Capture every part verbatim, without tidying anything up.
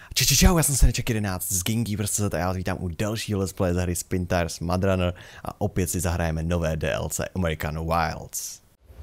Čau, čau, čau, já jsem Seneček jedenáct z Gamekeepers tečka cé zet a já vás vítám u dalšího let's play z hry Spin Tires Mud Runner a opět si zahrajeme nové D L C American Wilds.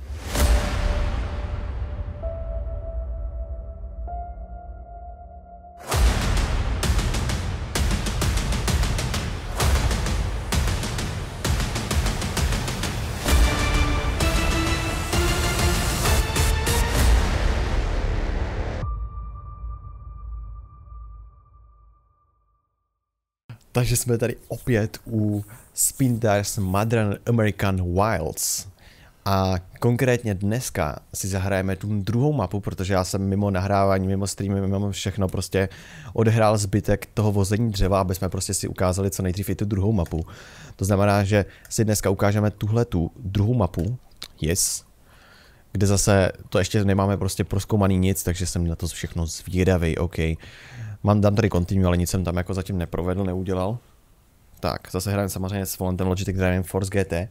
Takže jsme tady opět u Spin Tires Mud Runner American Wilds. A konkrétně dneska si zahrajeme tu druhou mapu, protože já jsem mimo nahrávání, mimo streamy, mimo všechno prostě odehrál zbytek toho vození dřeva, aby jsme prostě si ukázali co nejdřív i tu druhou mapu. To znamená, že si dneska ukážeme tuhle tu druhou mapu, yes, kde zase to ještě nemáme prostě prozkoumaný nic, takže jsem na to všechno zvědavý, OK. Mám dám tady continue, ale nic jsem tam jako zatím neprovedl, neudělal. Tak, zase hrajeme samozřejmě s volantem Logitech Driving Force G T.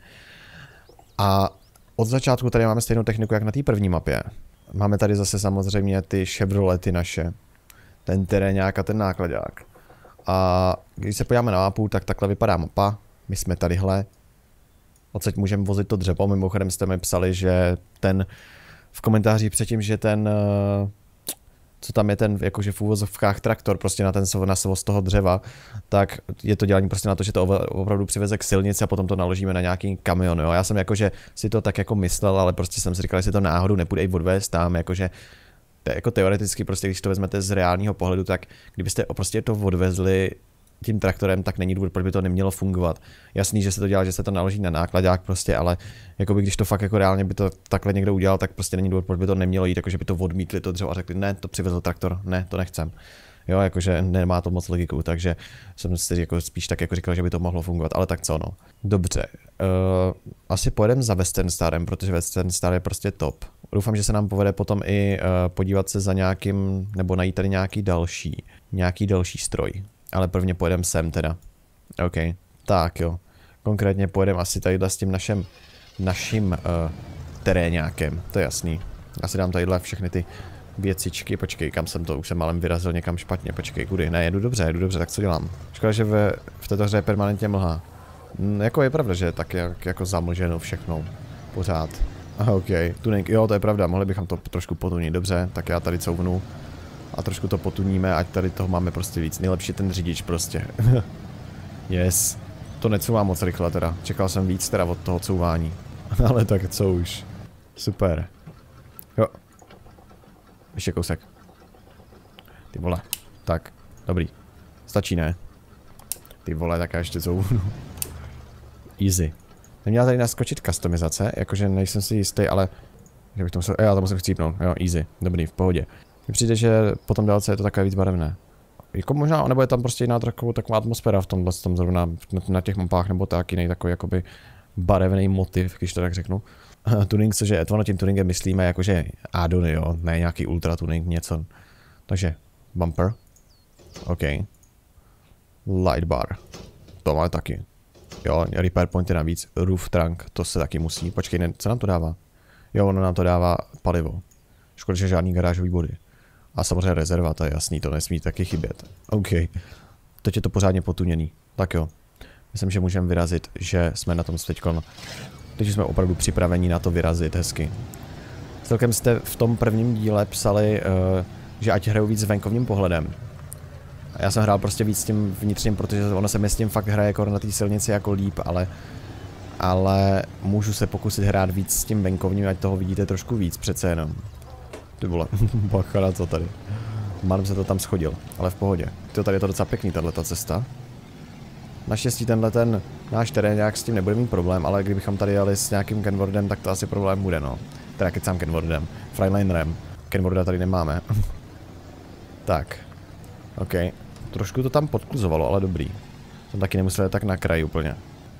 A od začátku tady máme stejnou techniku jak na té první mapě. Máme tady zase samozřejmě ty Chevrolety naše. Ten teréňák a ten nákladák. A když se podíváme na mapu, tak takhle vypadá mapa. My jsme tadyhle. Odsaď můžeme vozit to dřevo. Mimochodem jste mi psali, že ten v komentářích předtím, že ten... co tam je ten, jakože v úvozovkách traktor prostě na ten na svoz toho dřeva, tak je to dělání prostě na to, že to opravdu přiveze k silnici a potom to naložíme na nějaký kamion, jo. Já jsem jakože si to tak jako myslel, ale prostě jsem si říkal, jestli to náhodou nepůjde i odvést tam, jakože jako teoreticky prostě, když to vezmete z reálního pohledu, tak kdybyste prostě to odvezli tím traktorem, tak není důvod, proč by to nemělo fungovat. Jasný, že se to dělá, že se to naloží na nákladák prostě, ale jakoby když to fakt jako reálně by to takhle někdo udělal, tak prostě není důvod, proč by to nemělo jít, jakože by to odmítli to dřevo a řekli, ne, to přivezl traktor, ne, to nechcem. Jo, jakože nemá to moc logiku, takže jsem si jako spíš tak jako říkal, že by to mohlo fungovat, ale tak co no. Dobře, uh, asi pojedeme za Western Starem, protože Western Star je prostě top. Doufám, že se nám povede potom i uh, podívat se za nějakým, nebo najít tady nějaký další, nějaký další stroj. Ale prvně pojedeme sem teda. OK. Tak jo. Konkrétně pojedeme asi tadyhle s tím našem, naším uh, teréňákem. To je jasný. Já si dám tadyhle všechny ty věcičky. Počkej, kam jsem to? Už jsem málem vyrazil někam špatně. Počkej, kudy? Ne, jedu dobře, jedu dobře, tak co dělám? Škoda, že ve, v této hře je permanentně mlha. Hm, jako je pravda, že je tak jak, jako zamlženo všechno. Pořád. Aha, OK. Tuning, jo, to je pravda, mohli bychom to trošku potunit. Dobře, tak já tady couvnu. A trošku to potuníme, ať tady toho máme prostě víc. Nejlepší ten řidič prostě. Yes. To necouvám moc rychle teda. Čekal jsem víc teda od toho couvání. Ale tak co už. Super. Jo. Ještě kousek. Ty vole. Tak. Dobrý. Stačí, ne? Ty vole, tak já ještě couvnu. Easy. Neměla tady naskočit customizace, jakože nejsem si jistý, ale... Že bych to musel... Já to musím chcípnout. Jo, easy. Dobrý, v pohodě. Mně přijde, že potom dálce je to takové víc barevné. Jako možná, nebo je tam prostě jiná takovou, taková atmosféra v tomhle, tom zrovna na, na těch mapách, nebo tak jiný takový jakoby barevný motiv, když to tak řeknu. Tuning, cože to tím tuningem myslíme jakože addony, jo, ne nějaký ultra tuning, něco. Takže bumper. OK. Light bar. To máme taky. Jo, repair point je navíc. Roof trunk, to se taky musí. Počkej, ne, co nám to dává? Jo, ono nám to dává palivo. Škoda, že žádný garážový body. A samozřejmě rezerva, to je jasný, to nesmí taky chybět. OK. Teď je to pořádně potuněný. Tak jo. Myslím, že můžeme vyrazit, že jsme na tom teďkon. Teď jsme opravdu připraveni na to vyrazit hezky. Celkem jste v tom prvním díle psali, uh, že ať hraju víc s venkovním pohledem. A já jsem hrál prostě víc s tím vnitřním, protože ono se mi s tím fakt hraje jako na té silnici jako líp, ale... Ale můžu se pokusit hrát víc s tím venkovním, ať toho vidíte trošku víc přece jenom. Ty vole, bacha na co tady. Málem se to tam schodil, ale v pohodě. To tady je to docela pěkný, tato cesta. Naštěstí tenhle ten náš terén nějak s tím nebude mít problém, ale kdybychom tady jeli s nějakým Kenworthem, tak to asi problém bude, no. Teda kecám Kenworthem, Freightliner. Kenwortha tady nemáme. Tak. OK. Trošku to tam podkluzovalo, ale dobrý. Jsem taky nemusel tak na kraji úplně.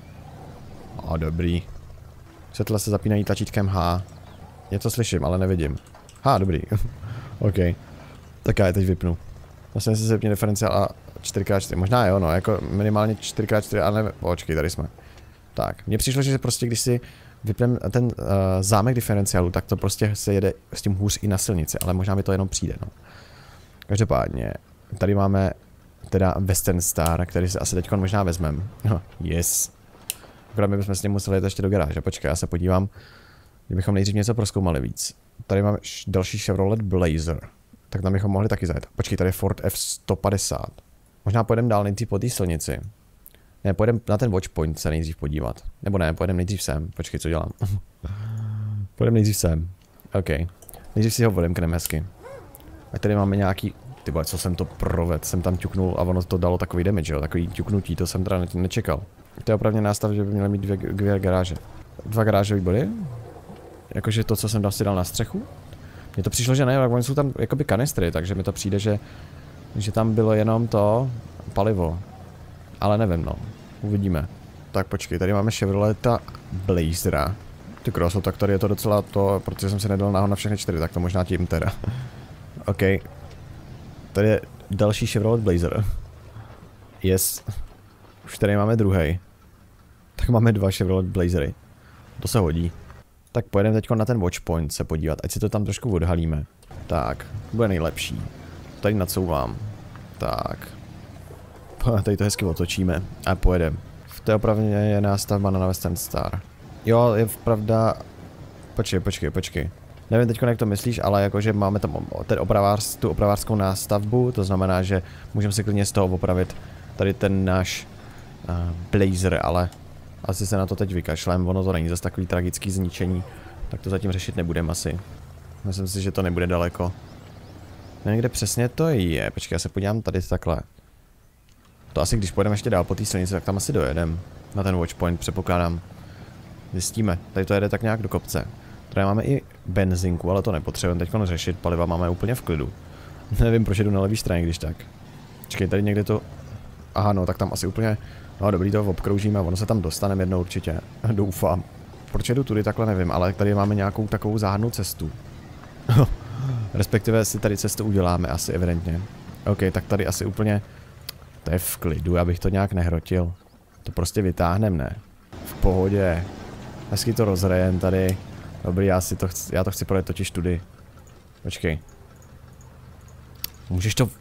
A dobrý. Světla se zapínají tlačítkem H. Něco slyším, ale nevidím. Ha, dobrý. OK. Tak já je teď vypnu. Vlastně si se vypne diferenciál a čtyři krát čtyři. Možná jo, no, jako minimálně čtyři krát čtyři, ale ne... Počkej, tady jsme. Tak, mně přišlo, že prostě když si vypneme ten uh, zámek diferenciálu, tak to prostě se jede s tím hůř i na silnici, ale možná mi to jenom přijde, no. Každopádně, Tady máme teda Western Star, který si asi teď možná vezmeme. No, yes. Akorát my bychom s ním museli jít ještě do garáže. Počkej, já se podívám. Kdybychom nejdřív něco prozkoumali víc. Tady máme další Chevrolet Blazer. Tak tam bychom mohli taky zajet. Počkej, tady je Ford F sto padesát. Možná pojedeme dál nejdřív po té silnici. Ne, pojedeme na ten Watchpoint se nejdřív podívat. Nebo ne, pojedeme nejdřív sem. Počkej, co dělám. Pojedeme nejdřív sem. OK. Nejdřív si ho odemkneme hezky. A tady máme nějaký... Ty vole, co jsem to provedl, jsem tam ťuknul a ono to dalo takový damage, jo, takový ťuknutí, to jsem teda nečekal. To je opravdu nástav, že by měly mít dvě, dvě garáže. Dva garážové body? Jakože to, co jsem dal si dal na střechu? Mně to přišlo, že ne, ale oni jsou tam jakoby kanistry, takže mi to přijde, že, že tam bylo jenom to palivo. Ale nevím, no. Uvidíme. Tak počkej, tady máme Chevroleta Blazera. Ty kroso, tak tady je to docela to, protože jsem si nedal náhod na všechny čtyři, tak to možná tím teda. OK. Tady je další Chevrolet Blazer. Yes. Už tady máme druhý. Tak máme dva Chevrolet Blazery. To se hodí. Tak pojedeme teď na ten Watchpoint se podívat, ať si to tam trošku odhalíme. Tak, bude nejlepší. Tady nacouvám. Tak. Tady to hezky otočíme a pojedeme. To je opravdu je nástavba na Western Star. Jo, je pravda... Počkej, počkej, počkej. Nevím teď, jak to myslíš, ale jakože máme tam ten opravář, tu opravářskou nástavbu, to znamená, že můžeme si klidně z toho opravit tady ten náš uh, Blazer, ale asi se na to teď vykašlem, ono to není zase takový tragický zničení, tak to zatím řešit nebudeme asi. Myslím si, že to nebude daleko. Nevím, kde přesně to je, počkej, já se podívám tady takhle. To asi když pojedeme ještě dál po té silnici, tak tam asi dojedeme. Na ten Watchpoint, předpokládám. Zjistíme, tady to jede tak nějak do kopce. Tady máme i benzinku, ale to nepotřebujeme teď řešit, paliva máme úplně v klidu. Nevím, proč jdu na levý straně, když tak. Čekej, tady někde to... Aha, no, tak tam asi úplně... No dobrý, to obkroužíme, ono se tam dostaneme jednou určitě. Doufám. Proč jdu tudy, takhle nevím, ale tady máme nějakou takovou záhadnou cestu. Respektive si tady cestu uděláme asi evidentně. OK, tak tady asi úplně... To je v klidu, abych to nějak nehrotil. To prostě vytáhneme, ne? V pohodě. Hezky to rozhrajem tady. Dobrý, já si to chci, já to chci projet totiž tudy. Počkej. Můžeš to...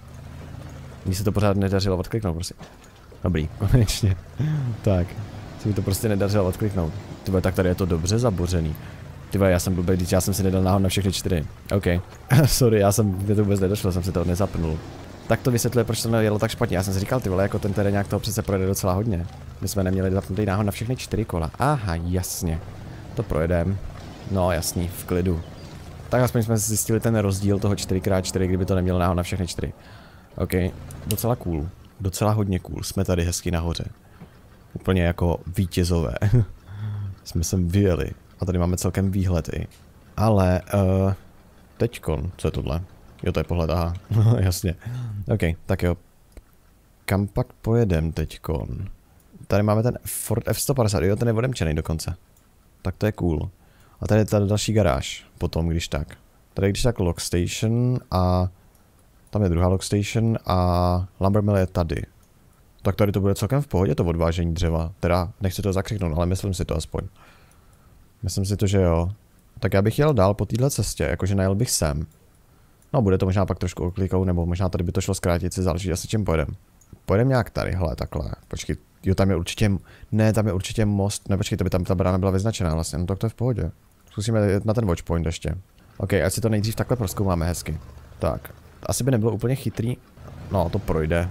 Mně se to pořád nedařilo odkliknout, prostě. Dobrý, konečně. Tak. Se mi to prostě nedařilo odkliknout. Tyba, tak tady je to dobře zabořený. Tyba, já jsem blbý, když já jsem si nedal náhod na všechny čtyři. OK. Sorry, já jsem, mě to vůbec nedošlo, jsem si to nezapnul. Tak to vysvětluje, proč to jelo tak špatně. Já jsem si říkal, ty vole, jako ten tady nějak toho přece projede docela hodně. My jsme neměli zapnutý náhod na všechny čtyři kola. Aha, jasně. To projedeme. No, jasný, v klidu. Tak aspoň jsme zjistili ten rozdíl toho čtyři krát čtyři, kdyby to nemělo náhod na všechny čtyři. OK, docela cool. Docela hodně cool. Jsme tady hezky nahoře. Úplně jako vítězové. Jsme sem vyjeli. A tady máme celkem výhled i. Ale, uh, teďkon, co je tohle? Jo, to je pohled, aha. Jasně. OK, tak jo. Kam pak pojedem teďkon? Tady máme ten Ford F sto padesát, jo, ten je odemčený dokonce. Tak to je cool. A tady je ta další garáž, potom, když tak. Tady je když tak Log Station a... Tam je druhá Log Station a Lumber Mill je tady. Tak tady to bude celkem v pohodě, to odvážení dřeva. Teda, nechci to zakřiknout, ale myslím si to aspoň. Myslím si to, že jo. Tak já bych jel dál po téhle cestě, jakože najel bych sem. No, bude to možná pak trošku oklikou, nebo možná tady by to šlo zkrátit, si záleží asi čím pojedem. Pojedem nějak tady, hele, takhle. Počkej, jo, tam je určitě, ne, tam je určitě most, ne, počkej, to by tam ta brána byla vyznačená vlastně, no tak to je v pohodě. Zkusíme jít na ten Watchpoint ještě. OK, ať si to nejdřív takhle prozkoumáme hezky. Tak, asi by nebylo úplně chytrý, no, to projde.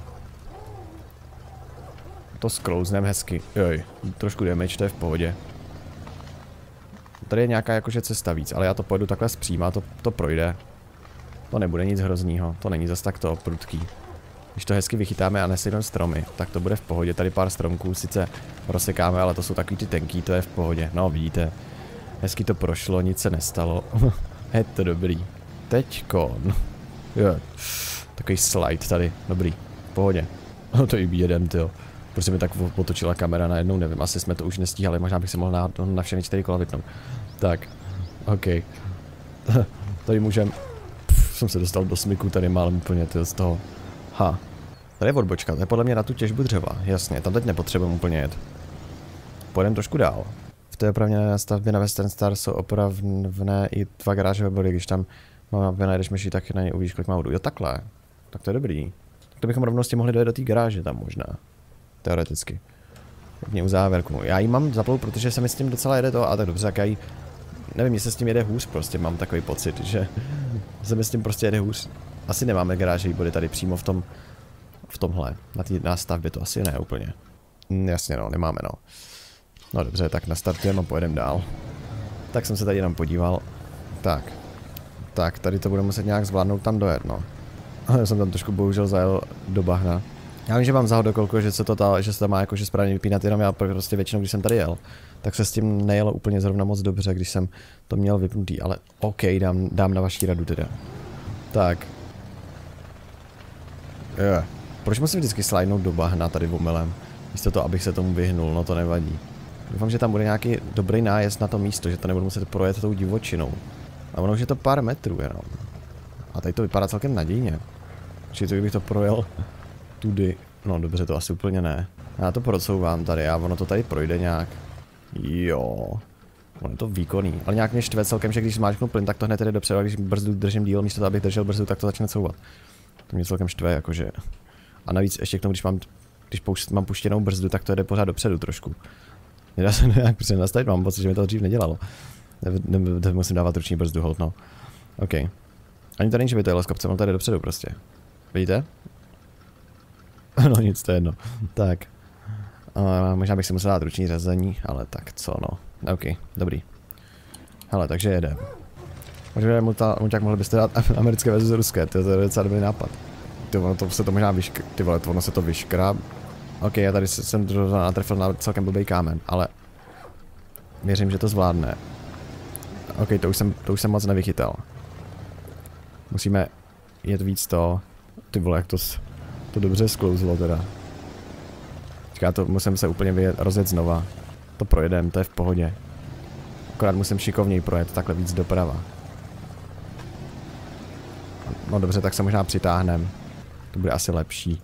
To sklouzneme hezky, joj, trošku damage, to je v pohodě. Tady je nějaká jakože cesta víc, ale já to pojedu takhle zpříma, to, to projde. To nebude nic hroznýho, to není zas tak to prudký. Když to hezky vychytáme a nesejdeme stromy, tak to bude v pohodě. Tady pár stromků sice rozsekáme, ale to jsou takový ty tenký, to je v pohodě. No vidíte, hezky to prošlo, nic se nestalo. Je to dobrý. Teďkon. Jo. Takový slide tady, dobrý, v pohodě. No to je jeden, tyjo. Prostě mi tak otočila kamera najednou, nevím, asi jsme to už nestíhali, možná bych si mohl na, na všechny čtyři kola vypnout. Tak, OK. Tady můžem... Pff, jsem se dostal do smyku tady málem úplně tyjo, z toho. Ha. Tady je odbočka, to je podle mě na tu těžbu dřeva, jasně, tam teď nepotřebujeme úplně jet. Pojedeme trošku dál. V té opravněné stavbě na Western Star jsou opravné i dva garážové body, když tam mám najdeš myší, tak na něj uvidíš, kolik má vodu. Jo, takhle. Tak to je dobrý. Tak to bychom rovnou s tím mohli dojet do té garáže tam možná. Teoreticky. Pěkně u závěrku. Já ji mám zaplou, protože se mi s tím docela jede to a tak dobře, tak já jí... Nevím, jestli s tím jede hůř, prostě mám takový pocit, že se mi s tím prostě jede hůř. Asi nemáme garáže, body tady přímo v tom... V tomhle. Na té nástavbě to asi ne úplně. Mm, jasně no, nemáme no. No dobře, tak nastartujeme a pojedeme dál. Tak jsem se tady jenom podíval. Tak. Tak, tady to bude muset nějak zvládnout tam dojet, no. Já jsem tam trošku bohužel zajel do bahna. Já vím, že mám zahodokolko, že se to ta, že se to má jakože správně vypínat, jenom já prostě většinou, když jsem tady jel, tak se s tím nejelo úplně zrovna moc dobře, když jsem to měl vypnutý, ale OK, dám, dám na vaší radu teda. Tak. Je. Proč musím vždycky slidenout do bahna tady omylem? Místo to, abych se tomu vyhnul, no to nevadí. Doufám, že tam bude nějaký dobrý nájezd na to místo, že to nebudu muset projet tou divočinou. A ono už je to pár metrů jenom. A tady to vypadá celkem nadějně. Čiže to kdybych to projel tudy. No dobře, to asi úplně ne. Já to procouvám tady a ono to tady projde nějak. Jo. Ono je to výkonný. Ale nějak mě štve celkem, že když zmáčknu plyn, tak to hned jde dopředu, a když brzdu držím díl, místo toho, abych držel brzdu, tak to začne couvat. To mě celkem štve, jakože. A navíc ještě k tomu, když mám, když poušt, mám puštěnou brzdu, tak to jde pořád dopředu trošku. Nedá se nějak prostě nastavit, mám pocit, že mi to dřív nedělalo. Ne, ne, ne, musím dávat ruční brzdu, hold no. OK. Ani to není, že by to jelo s kopcem, ale tady dopředu prostě. Vidíte? No nic, to je jedno. Tak. Uh, možná bych si musel dát ruční řazení, ale tak co no. OK, dobrý. Hele, takže jede. Možná mu tak mohli byste dát americké versus ruské, to je docela dobrý nápad. Ty ono to se to možná vyšk... Ty vole, to ono se to vyškrá. OK, já tady jsem natrefil na celkem blbý kámen, ale... Věřím, že to zvládne. OK, to už jsem, to už jsem moc nevychytal. Musíme jet víc to... Ty vole, jak to, to dobře sklouzlo teda. Říká to, musím se úplně vyjet, rozjet znova. To projedem, to je v pohodě. Akorát musím šikovněji projet, takhle víc doprava. No dobře, tak se možná přitáhnem. To bude asi lepší.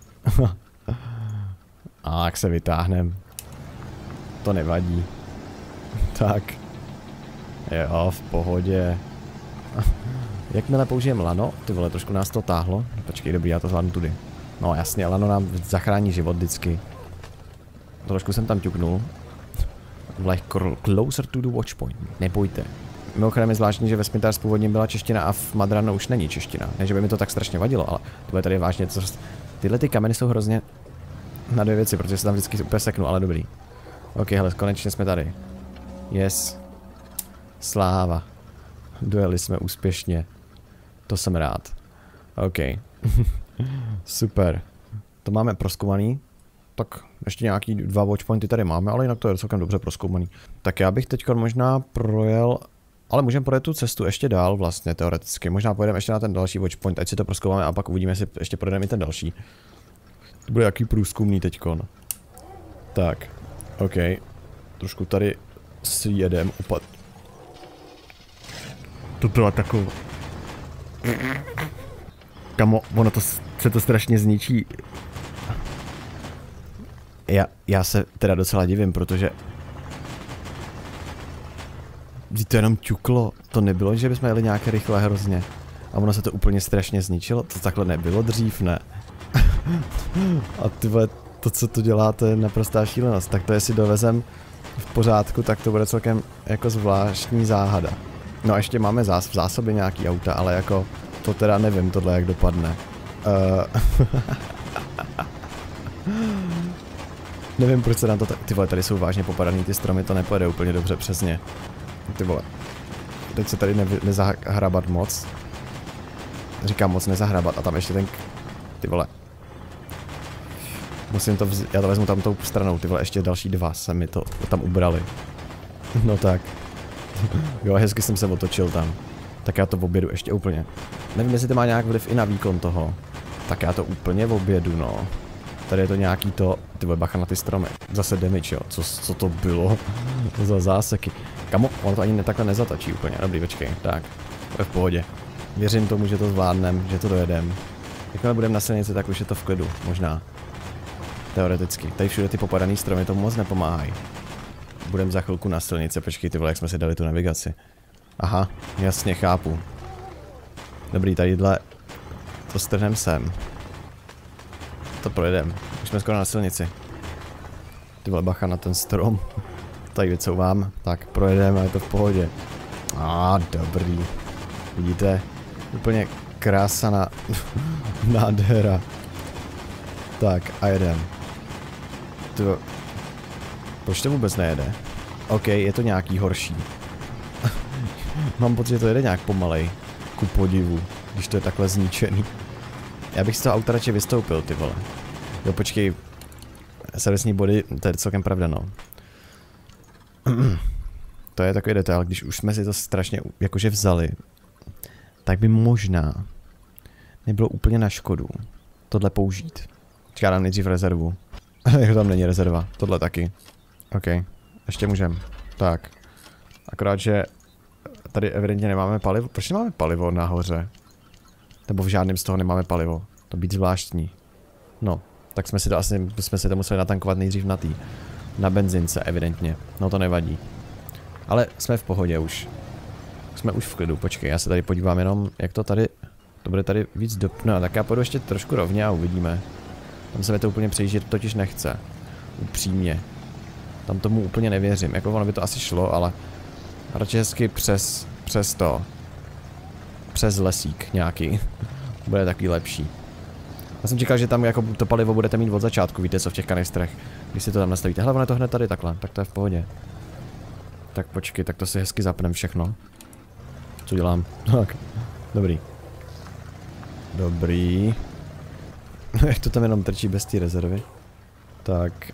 A jak se vytáhnem. To nevadí. Tak. Jo, v pohodě. Jakmile použijeme lano, ty vole, trošku nás to táhlo. Počkej, dobrý, já to zvládnu tudy. No jasně, lano nám zachrání život vždycky. Trošku jsem tam ťuknul. Like closer to the watch point. Nebojte. Mimochodem je zvláštní, že ve Smithers původně byla čeština a v Madrano už není čeština. Ne, že by mi to tak strašně vadilo, ale to je tady vážně. Co... Tyhle ty kameny jsou hrozně na dvě věci, protože se tam vždycky úplně seknu, ale dobrý. OK, hele, konečně jsme tady. Yes. Sláva. Dojeli jsme úspěšně. To jsem rád. OK. Super. To máme prozkoumaný. Tak ještě nějaký dva watchpointy tady máme, ale jinak to je celkem dobře prozkoumaný. Tak já bych teď možná projel, ale můžeme projet tu cestu ještě dál vlastně teoreticky. Možná pojedeme ještě na ten další watchpoint, ať si to prozkoumáme a pak uvidíme, jestli ještě projedeme i ten další. To bude jaký průzkumný teďkon. Tak, OK. Trošku tady si jedem opad. To byla taková... Kamo, ono to se to strašně zničí. Já, já se teda docela divím, protože... Vždyť to jenom ťuklo, to nebylo, že bychom jeli nějaké rychle hrozně. A ono se to úplně strašně zničilo, to takhle nebylo dřív, ne? A ty vole, to co tu děláte je naprostá šílenost, tak to jestli dovezem v pořádku, tak to bude celkem jako zvláštní záhada. No a ještě máme zás v zásobě nějaký auta, ale jako to teda nevím tohle jak dopadne. Uh... Nevím proč se nám to ty vole, tady jsou vážně popadaný ty stromy, to nepojede úplně dobře přes ně. Ty vole. Teď se tady ne nezahrabat moc. Říkám moc nezahrabat a tam ještě ten... Ty vole. Musím to vzít, já to vezmu tam tou stranou, ty vole, ještě další dva se mi to tam ubrali. No tak. Jo, hezky jsem se otočil tam. Tak já to objedu ještě úplně. Nevím, jestli to má nějak vliv i na výkon toho. Tak já to úplně objedu, no. Tady je to nějaký to, ty vole, bacha na ty stromy. Zase damage, jo, co, co to bylo za záseky. Kamo, ono to ani ne, takhle nezatačí úplně, dobrý, počkej, tak, to je v pohodě. Věřím tomu, že to zvládnem, že to dojedem. Jakmile budeme na silnici, tak už je to v klidu, možná. Teoreticky, tady všude ty popadaný stromy tomu moc nepomáhají. Budeme za chvilku na silnici, počkej, ty vole, jak jsme si dali tu navigaci. Aha, jasně, chápu. Dobrý, tadyhle to strhneme sem. to projedeme. Už jsme skoro na silnici. Ty vole, bacha na ten strom. Tady vycouvám. Tak, projedeme, je to v pohodě. A ah, dobrý. Vidíte? Úplně krása na... nádhera. Tak, a jedem. To... Proč to vůbec nejede? OK, je to nějaký horší. Mám pocit, že to jede nějak pomalej. Ku podivu, když to je takhle zničený. Já bych z toho auta radši vystoupil, ty vole. Jo, počkej. Servisní body, to je celkem pravda, no. To je takový detail, když už jsme si to strašně jakože vzali, tak by možná nebylo úplně na škodu tohle použít. Čeká nám nejdřív rezervu. Jako tam není rezerva, tohle taky. OK, ještě můžem. Tak. Akorát, že tady evidentně nemáme palivo. Proč nemáme palivo nahoře? Nebo v žádném z toho nemáme palivo. To být zvláštní. No, tak jsme si to asi, jsme si to museli natankovat nejdřív na tý. Na benzince, evidentně. No to nevadí. Ale jsme v pohodě už. Jsme už v klidu, počkej, já se tady podívám jenom, jak to tady... To bude tady víc do... No, tak já půjdu ještě trošku rovně a uvidíme. Tam se mi to úplně přejíždět totiž nechce. Upřímně. Tam tomu úplně nevěřím, jako ono by to asi šlo, ale... Radši hezky přes... přes to. Přes lesík nějaký. Bude takový lepší. Já jsem čekal, že tam jako to palivo budete mít od začátku, víte co, v těch kanistrech. Když si to tam nastavíte. Hele, ono je to hned tady takhle, tak to je v pohodě. Tak počkej, tak to si hezky zapnem všechno. Co dělám? Tak, dobrý. Dobrý. Jak to tam jenom trčí bez té rezervy. Tak.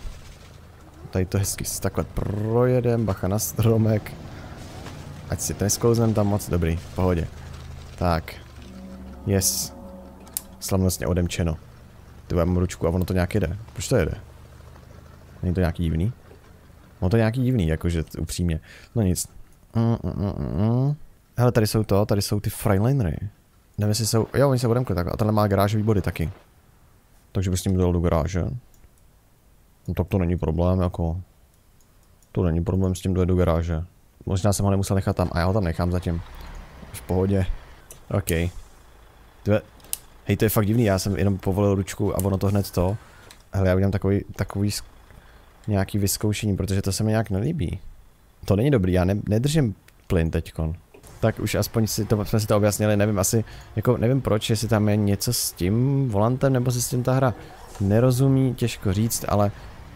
Tady to hezky takhle projedem, bacha na stromek. Ať si to nesklouznem tam moc, dobrý, v pohodě. Tak. Yes. Slavnostně odemčeno. Ty mám ručku a ono to nějak jede. Proč to jede? Není to nějaký divný? No to je nějaký divný, jakože upřímně. No nic. Mm, mm, mm, mm. Hele, tady jsou to, tady jsou ty Freightliner. Nevím, jestli jsou, jo, oni se odemkli tak. A tenhle má garážový body taky. Takže bys s ním dal do garáže. No tak to není problém, jako. To není problém s tím dojet do garáže. Možná jsem ho nemusel nechat tam, a já ho tam nechám zatím. V pohodě. OK. Tve... Hej, to je fakt divný, já jsem jenom povolil ručku a ono to hned to. Hele, já udělám takový, takový nějaký vyzkoušení, protože to se mi nějak nelíbí. To není dobrý, já ne, nedržím plyn teďkon. Tak už aspoň si to, jsme si to objasnili, nevím asi, jako nevím proč, jestli tam je něco s tím volantem, nebo si s tím ta hra nerozumí, těžko říct, ale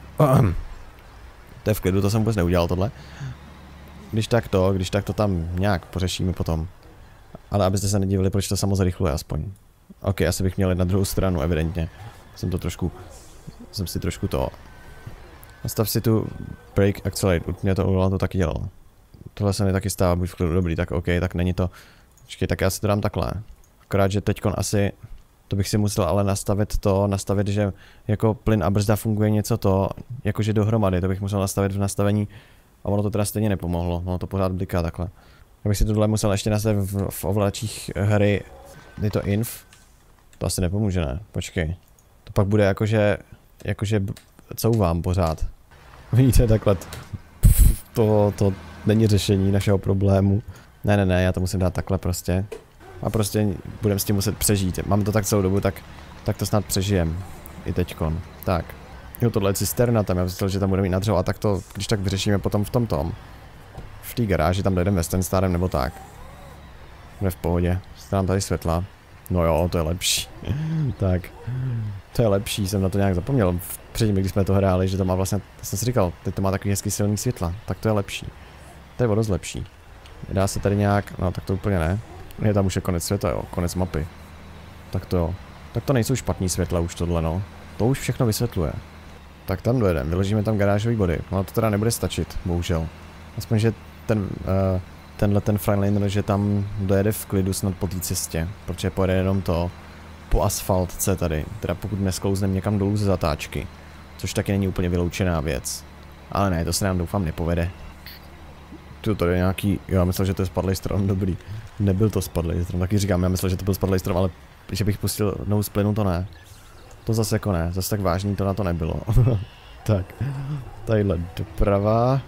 to je v klidu, to jsem vůbec neudělal tohle. Když tak to, když tak to tam nějak pořešíme potom. Ale abyste se nedivili, proč to samo zrychluje aspoň. OK, asi bych měl jít na druhou stranu, evidentně. Jsem to trošku, jsem si trošku to... Nastav si tu brake accelerate, mě to udělal, to taky dělal. Tohle se mi taky stává, buď v klidu, dobrý, tak OK, tak není to... Počkej, tak já si to dám takhle. Akorát, že teďkon asi... To bych si musel ale nastavit to, nastavit, že jako plyn a brzda funguje něco to, jakože dohromady, to bych musel nastavit v nastavení a ono to teda stejně nepomohlo, ono to pořád bliká takhle. Já bych si tohle musel ještě nastavit v, v ovladačích hry, je to inf, to asi nepomůže, ne, počkej. To pak bude jakože, jakože couvám pořád. Vidíte, takhle, to, to není řešení našeho problému. Ne, ne, ne, já to musím dát takhle prostě. A prostě budeme s tím muset přežít. Mám to tak celou dobu, tak, tak to snad přežijem. I teďkon. Tak. Jo, tohle je cisterna, tam já myslel, že tam budeme mít na dřevo, a tak to, když tak vyřešíme potom v tom tom. V té garáži tam dojdeme Western nebo tak. Bude v pohodě. Stám tady světla. No jo, to je lepší. Tak. To je lepší, jsem na to nějak zapomněl. Předtím, když jsme to hráli, že to má vlastně, to jsem si říkal, teď to má takový hezký silný světla. Tak to je lepší. To je o dost lepší. Dá se tady nějak, no tak to úplně ne. Je tam už je konec světa, jo, konec mapy. Tak to jo. Tak to nejsou špatný světla už tohle, no. To už všechno vysvětluje. Tak tam dojedeme, vyložíme tam garážový body. No to teda nebude stačit, bohužel. Aspoň, že ten, uh, tenhle ten Freightliner, že tam dojede v klidu snad po té cestě. Protože pojede jenom to po asfaltce tady. Teda pokud nesklouzneme někam dolů ze zatáčky. Což taky není úplně vyloučená věc. Ale ne, to se nám doufám nepovede. Tu tady je nějaký, já myslel, že to je spadlej strom, dobrý. Nebyl to spadlej strom, taky říkám, já myslel, že to byl spadlej strom, ale že bych pustil no z plynu, to ne. To zase jako ne, zase tak vážný to na to nebylo. Tak, tadyhle doprava.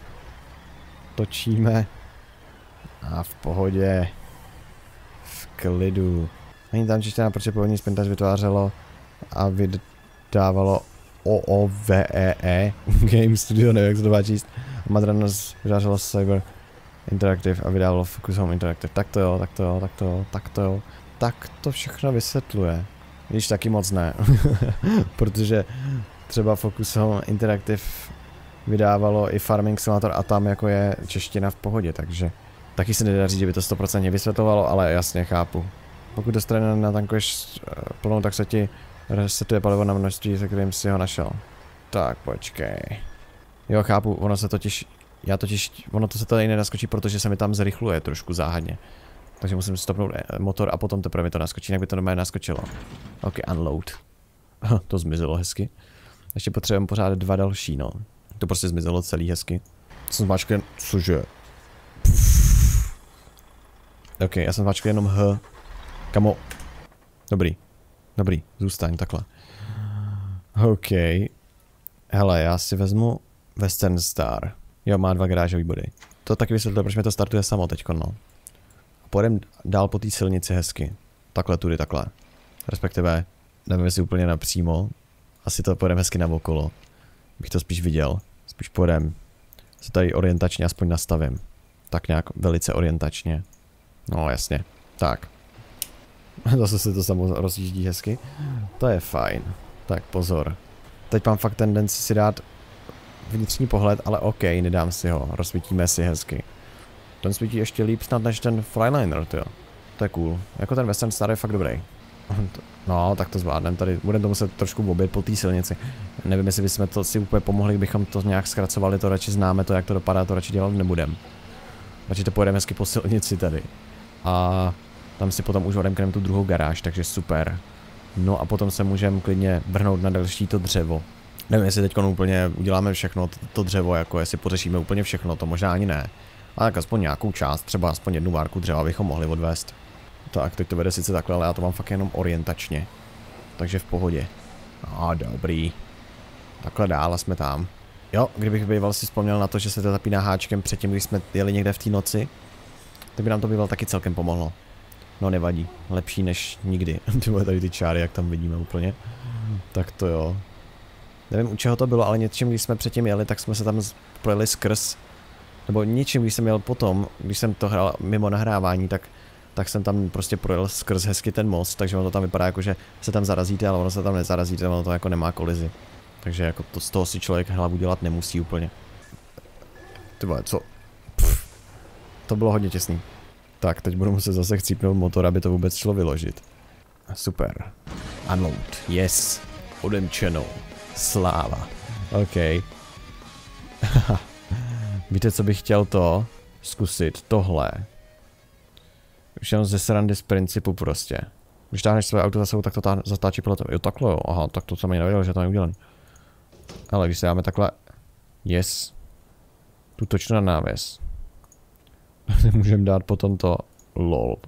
Točíme. A v pohodě. V klidu. Není tam češtěná, protože původní sprintař vytvářelo a vydávalo O O V E E Game Studio, nevím, jak se to má číst. Madran nás vydářelo Cyber Interactive a vydávalo Focus Home Interactive. Tak to jo, tak to jo, tak to jo, tak to jo. Tak to všechno vysvětluje. Když taky moc ne. Protože třeba Focus Home Interactive vydávalo i Farming Simulator a tam jako je čeština v pohodě, takže taky se nedá říct, že by to sto procent vysvětlovalo, ale jasně chápu. Pokud do strany natankuješ plnou, tak se ti resetuje palivo na množství, se kterým si ho našel. Tak počkej. Jo, chápu, ono se totiž, já totiž, ono to se tady nenaskočí, protože se mi tam zrychluje trošku záhadně. Takže musím stopnout motor a potom teprve mi to naskočí, jinak by to normálně naskočilo. Ok, unload. To zmizelo hezky. Ještě potřebujeme pořád dva další, no. To prostě zmizelo celý hezky. Jsem zmáčkl, cože? Ok, já jsem zmáčkl jenom H. Kamo. Dobrý. Dobrý, zůstaň takhle. Ok. Hele, já si vezmu Western Star. Jo, má dva garážové body. To taky vysvětluje, proč mi to startuje samo teďko, no. A pojedem dál po té silnici hezky. Takhle, tudy, takhle. Respektive, jdeme si úplně napřímo. Asi to pojedeme hezky na okolo. Bych to spíš viděl. Spíš pojedem. Se tady orientačně aspoň nastavím. Tak nějak velice orientačně. No jasně. Tak. Zase se to samo rozjíždí hezky. To je fajn. Tak pozor. Teď mám fakt tendenci si dát vnitřní pohled, ale ok, nedám si ho. Rozsvítíme si hezky. Ten svítí ještě líp snad než ten Flyliner, tyjo. To je cool. Jako ten Western Star je fakt dobrý. No, tak to zvládneme tady. Budeme to muset trošku obět po té silnici. Nevím, jestli bychom to si úplně pomohli, kdybychom to nějak zkracovali, to radši známe, to jak to dopadá, to radši dělat nebudem. Radši to pojedeme hezky po silnici tady. A tam si potom už odemkneme tu druhou garáž, takže super. No a potom se můžeme klidně vrhnout na další to dřevo. Nevím, jestli teď úplně uděláme všechno, to, to dřevo, jako jestli pořešíme úplně všechno, to možná ani ne. Ale tak aspoň nějakou část, třeba aspoň jednu várku dřeva bychom mohli odvést. Tak, teď to vede sice takhle, ale já to mám fakt jenom orientačně. Takže v pohodě. A dobrý. Takhle dál a jsme tam. Jo, kdybych býval si vzpomněl na to, že se to zapíná háčkem předtím, když jsme jeli někde v té noci, tak by nám to býval taky celkem pomohlo. No nevadí, lepší než nikdy. Ty vole, tady ty čáry, jak tam vidíme úplně. Tak to jo. Nevím, u čeho to bylo, ale něčím, když jsme předtím jeli, tak jsme se tam projeli skrz. Nebo něčím, když jsem jel potom, když jsem to hrál mimo nahrávání, tak, tak jsem tam prostě projel skrz hezky ten most, takže ono to tam vypadá jako, že se tam zarazíte, ale ono se tam nezarazíte, ono to jako nemá kolizi. Takže jako to, z toho si člověk hlavu dělat nemusí úplně. Ty vole, co? Pff, to bylo hodně těsný. Tak, teď budu muset zase chcípnout motor, aby to vůbec šlo vyložit. Super. Unload. Yes. Odemčeno. Sláva. OK. Víte, co bych chtěl to? Zkusit. Tohle. Už jenom ze srandy z principu prostě. Když táhneš své auto za sebou, tak to zatáčí pilotem. Jo, takhle jo. Aha, tak to jsem ani nevěděl, že to je udělané. Ale když se dáme takhle. Yes. Tu točnu na návěs. Nemůžeme dát potom to lol.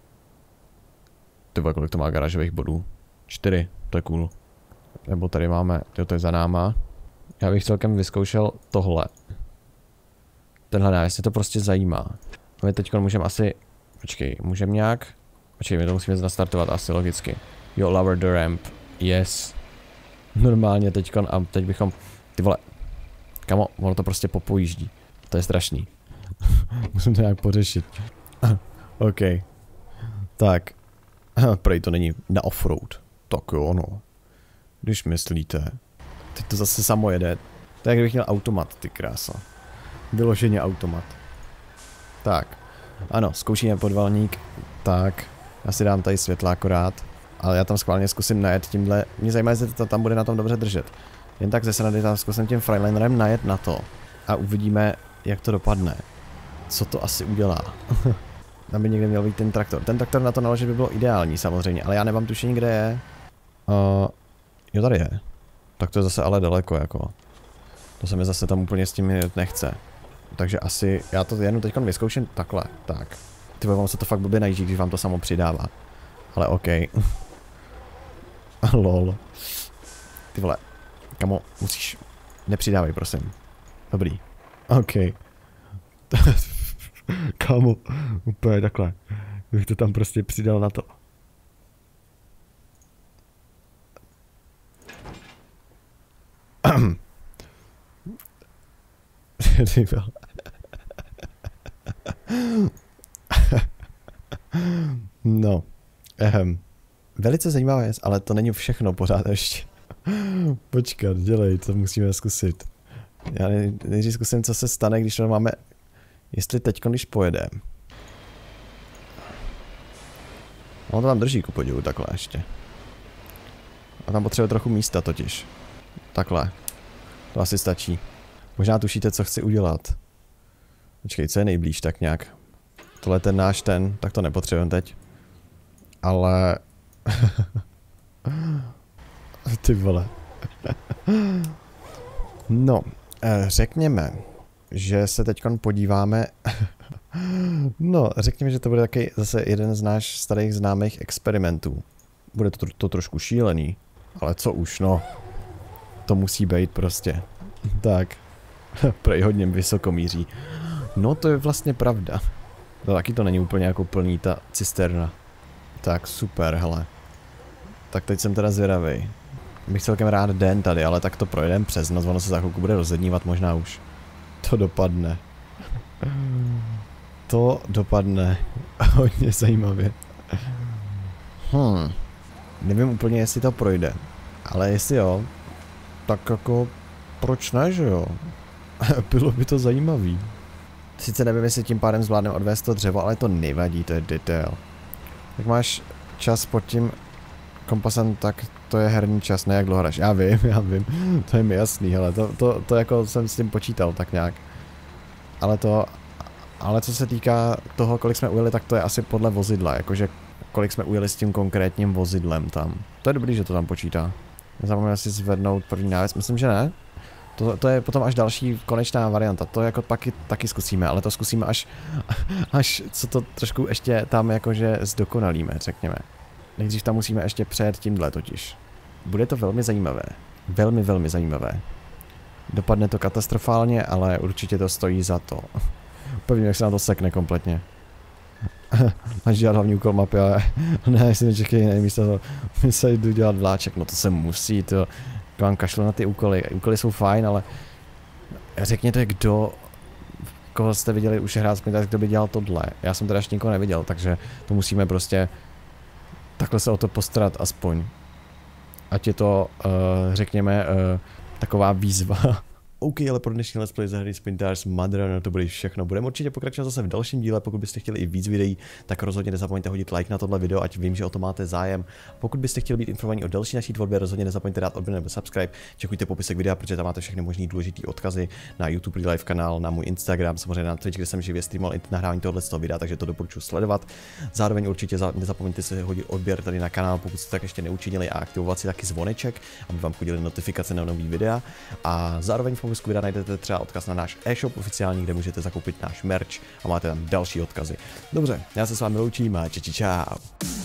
Tyba, kolik to má garážových bodů? Čtyři, to je cool. Nebo tady máme, tyjo, to je za náma. Já bych celkem vyzkoušel tohle. Tenhle návěs, jestli to prostě zajímá. My teď můžeme asi, počkej, můžeme nějak, počkej, my to musíme nastartovat asi logicky. Jo, lower the ramp, yes. Normálně teďkon a teď bychom, ty vole, kamo, ono to prostě popojíždí. To je strašný. Musím to nějak pořešit. OK. Tak. Prej to není na offroad. Tak jo, no. Když myslíte. Teď to zase samo jede. To je, jak kdybych měl automat, ty krása. Vyloženě automat. Tak. Ano, zkoušíme podvalník. Tak. Já si dám tady světla akorát. Ale já tam schválně zkusím najet tímhle. Mě zajímá, jestli to tam bude na tom dobře držet. Jen tak ze srandy tam zkusím tím Freightliner najet na to. A uvidíme, jak to dopadne. Co to asi udělá. Tam by někde měl být ten traktor. Ten traktor na to naložit by bylo ideální samozřejmě, ale já nemám tušení, kde je. Uh, jo, tady je. Tak to je zase ale daleko, jako. To se mi zase tam úplně s tím nechce. Takže asi, já to jenom teď vyzkouším takhle, tak. Ty vám se to fakt blbě najíždí, když vám to samo přidává. Ale OK. Lol. Ty vole. Kamo, musíš, nepřidávej, prosím. Dobrý. OK. Kámo, úplně takhle. Bych to tam prostě přidal na to. No. Ehem. Velice zajímavá věc, ale to není všechno pořád ještě. Počkat, dělej, to musíme zkusit. Já nejdřív zkusím, co se stane, když to máme... Jestli teď, když pojedeme. On to tam drží ku podivu takhle ještě. A tam potřebuje trochu místa totiž. Takhle. To asi stačí. Možná tušíte, co chci udělat. Počkej, co je nejblíž tak nějak. Tohle je ten náš ten, tak to nepotřebujeme teď. Ale... Ty vole. No, řekněme, že se teď podíváme... No, řekněme, že to bude taky zase jeden z náš starých známých experimentů. Bude to, to trošku šílený, ale co už, no. To musí být prostě. Tak. Prej hodně vysoko míří. No, to je vlastně pravda. To taky to není úplně jako plný ta cisterna. Tak, super, hele. Tak teď jsem teda zvědavej. Bych celkem rád den tady, ale tak to projedeme přes noc, ono se za chvilku bude rozednívat možná už. To dopadne. To dopadne hodně zajímavě. Hm. Nevím úplně, jestli to projde. Ale jestli jo, tak jako proč ne, že jo? Bylo by to zajímavý. Sice nevím, jestli tím pádem zvládneme odvést to dřevo, ale to nevadí, to je detail. Jak máš čas pod tím kompasem, tak to je herní čas, ne jak dlouho hraješ. Já vím, já vím, to je mi jasný, hele, to, to, to jako jsem s tím počítal tak nějak. Ale to, ale co se týká toho, kolik jsme ujeli, tak to je asi podle vozidla, jakože kolik jsme ujeli s tím konkrétním vozidlem tam. To je dobrý, že to tam počítá. Nezapomeňme si zvednout první návěs, myslím, že ne. To, to je potom až další konečná varianta, to jako taky, taky zkusíme, ale to zkusíme až, až co to trošku ještě tam jakože zdokonalíme, řekněme. Nejdřív tam musíme ještě přejet tímhle totiž. Bude to velmi zajímavé. Velmi, velmi zajímavé. Dopadne to katastrofálně, ale určitě to stojí za to. Povím, jak se nám to sekne kompletně. Máš dělat hlavní úkol mapy, ale ne, si nečekej jiné místo, to my se jdu dělat vláček, no to se musí, to k vám kašlu na ty úkoly, úkoly jsou fajn, ale řekněte, kdo, koho jste viděli už hrát Splinter, kdo by dělal tohle, já jsem teda ještě nikoho neviděl, takže to musíme prostě takhle se o to postarat aspoň, ať je to, uh, řekněme, uh, taková výzva. OK, ale pro dnešní let's play ze hry Splinter Mother to bude všechno. Budeme určitě pokračovat zase v dalším díle, pokud byste chtěli i víc videí, tak rozhodně nezapomeňte hodit like na tohle video, ať vím, že o to máte zájem. Pokud byste chtěli být informovaní o další naší tvorbě, rozhodně nezapomeňte dát odběr nebo subscribe. Čekujte popisek videa, protože tam máte všechny možný důležitý odkazy na YouTube live kanál, na můj Instagram, samozřejmě na Twitch, kde jsem živě streamoval i nahrávání tohoto z toho videa, takže to doporučuji sledovat. Zároveň určitě nezapomeňte si hodit odběr tady na kanál, pokud jste tak ještě neučinili, a aktivovat si taky zvoneček, aby vám chodily notifikace na nový videa. A zároveň v popisku videa najdete třeba odkaz na náš e-shop oficiální, kde můžete zakoupit náš merch a máte tam další odkazy. Dobře, já se s vámi loučím a čau, čau.